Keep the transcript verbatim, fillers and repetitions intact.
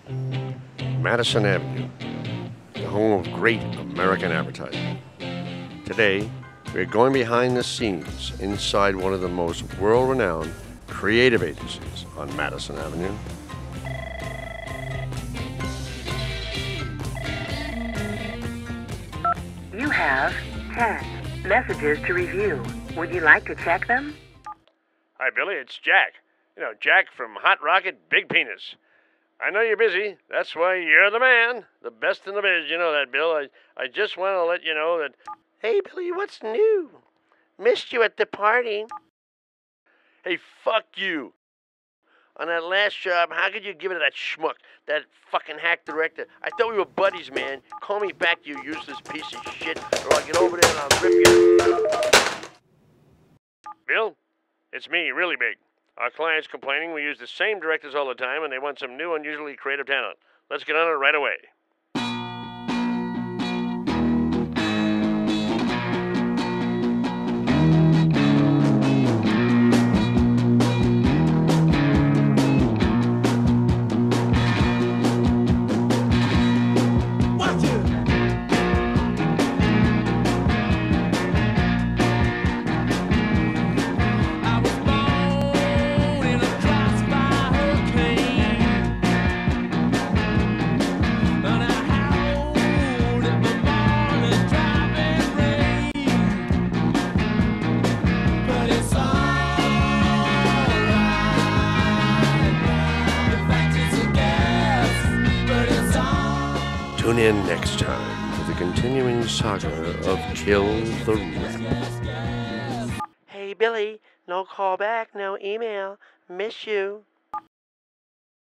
Madison Avenue, the home of great American advertising. Today, we're going behind the scenes inside one of the most world-renowned creative agencies on Madison Avenue. You have ten messages to review. Would you like to check them? Hi, Billy. It's Jack. You know, Jack from Hot Rocket Big Penis. I know you're busy. That's why you're the man. The best in the biz. You know that, Bill. I, I just want to let you know that... Hey, Billy, what's new? Missed you at the party. Hey, fuck you. On that last job, how could you give it to that schmuck, that fucking hack director? I thought we were buddies, man. Call me back, you useless piece of shit, or I'll get over there and I'll rip you. Bill, it's me, really big. Our client's complaining we use the same directors all the time and they want some new, unusually creative talent. Let's get on it right away. Tune in next time for the continuing saga of Kill the Rep. Hey, Billy, no call back, no email. Miss you.